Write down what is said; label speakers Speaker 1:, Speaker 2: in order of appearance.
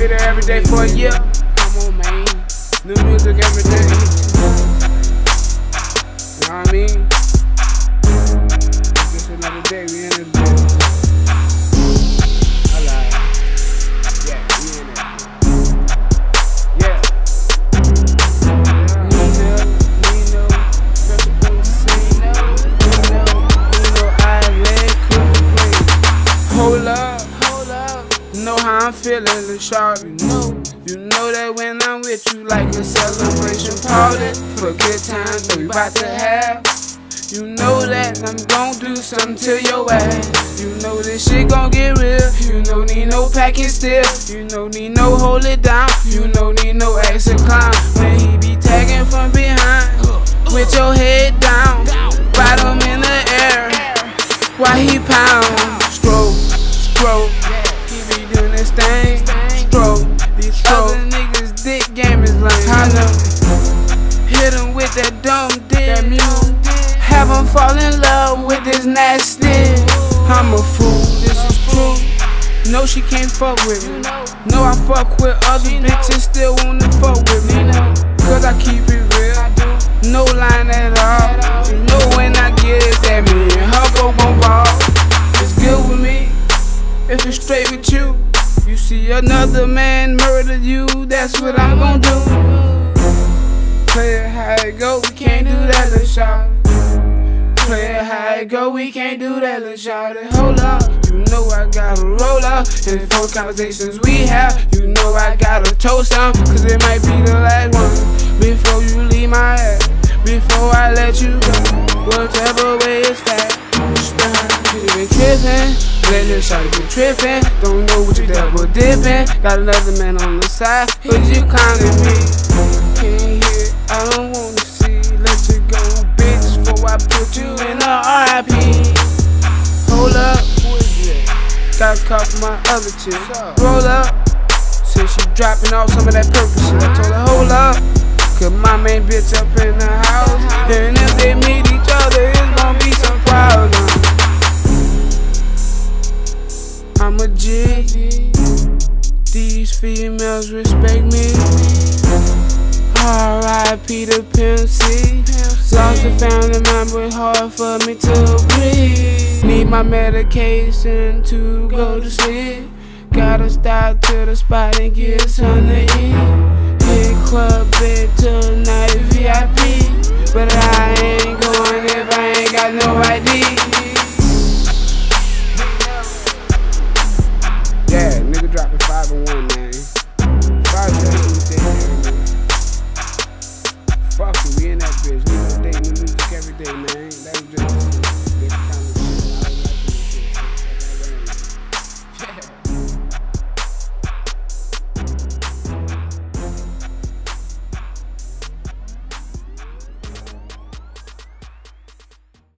Speaker 1: be there every day for a year. Come on, man. New music every day. You know what I mean? Just another day, we in this business. I lied. Yeah, we in it. Yeah. Hold up. Know how I'm feeling, shawty. You know that when I'm with you, like a celebration party for good times that we about to have. You know that I'm gon' do something to your ass. You know this shit gon' get real. You know need no packing still. You know need no hold it down. You know need no exit climb. When he be tagging from behind, with your head down, bottom in the air, while he pound, stroke, stroke. This thing, stroke, these other niggas' dick game is lame. I know. Hit him with that dumb dick, that mule. Have him fall in love with this nasty. I'm a fool, this is true. No, she can't fuck with me. No, I fuck with other bitches, still wanna fuck with me. Cause I keep it real, no line at all. You know when I get it, that me and her both gon' ball. It's good with me, if it's straight with you. You see another man murder you, that's what I'm gon' do. Play it how it go, we can't do that, little shawty. Play it how it go, we can't do that, little shawty. Hold up, you know I gotta roll up. And the phone conversations we have, you know I gotta toast some, cause it might be the last one. Before you leave my ass, before I let you go, whatever way it's fast. You been trippin', let little shawty be trippin'. Don't know what you double dippin'. Got another man on the side, but you clowning me. Can't hear, I don't wanna see. Let you go, bitch, before I put you in a RIP. Hold up, got a call from my other chick. Roll up, said she dropping off some of that purple shit. I told her, hold up, cause my main bitch up in the house. And if they meet each other, it's gonna be some problems. I'm a G, these females respect me. R.I.P. to Pimp C. Lost a family member, it's hard for me to breathe. Need my medication to go to sleep. Gotta stop to the spot and get something to eat. Hit club bed tonight, VIP. But I ain't going if I ain't got no ID. Yeah, nigga dropping 5 and 1.